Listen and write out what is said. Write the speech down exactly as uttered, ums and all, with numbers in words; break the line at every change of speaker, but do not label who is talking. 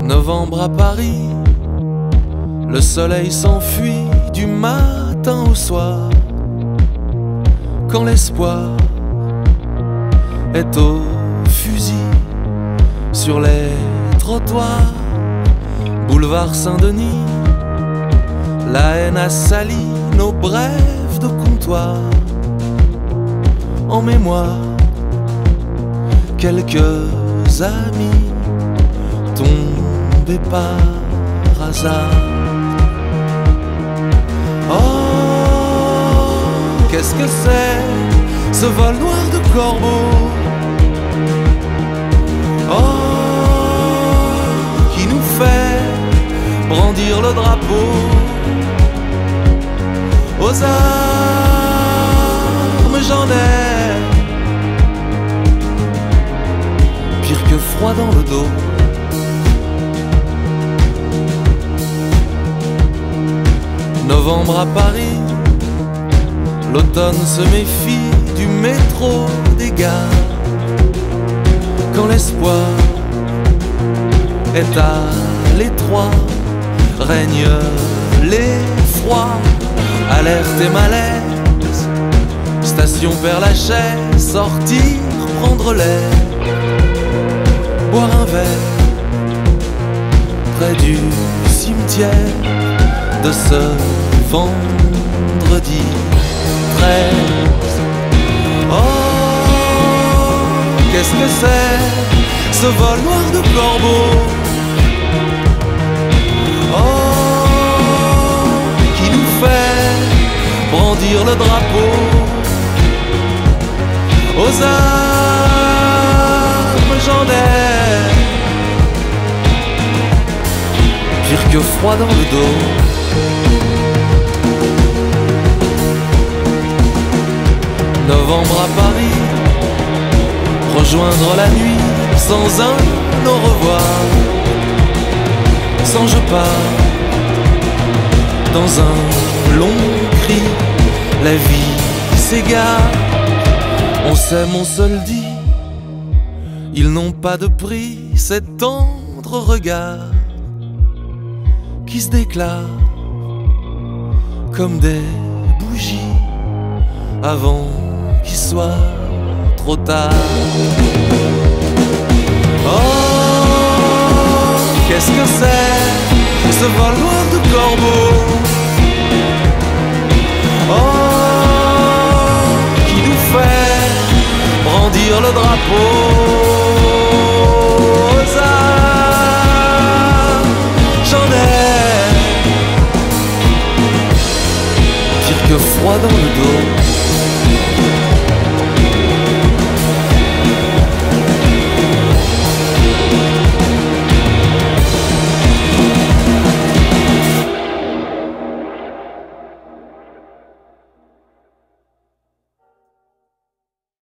Novembre à Paris, le soleil s'enfuit du matin au soir. Quand l'espoir est au fusil sur les trottoirs, boulevard Saint-Denis, la haine a sali nos brèves de comptoir. En mémoire, quelques amis tombés par hasard. Oh, qu'est-ce que c'est ce vol noir de corbeau? Oh, qui nous fait brandir le drapeau aux armes, j'en ai pire que froid dans le dos. Novembre à Paris, l'automne se méfie du métro, des gares. Quand l'espoir est à l'étroit, règne l'effroi, alerte et malaise. Station Père-Lachaise, sortir, prendre l'air, boire un verre près du cimetière de ce vendredi treize. Oh, qu'est-ce que c'est ce vol noir de corbeau? Oh, qui nous fait brandir le drapeau aux armes, j'en ai pire que froid dans le dos. Novembre à Paris, rejoindre la nuit sans un au revoir. Sans je pars dans un long cri, la vie s'égare. On s'aime, on se le dit, ils n'ont pas de prix, ces tendres regards qui se déclarent comme des bougies avant qu'il soit trop tard. Oh, qu'est-ce que c'est ce vol noir de corbeau? Oh, qui nous fait brandir le drapeau aux armes, j'en ai pire que froid dans le dos.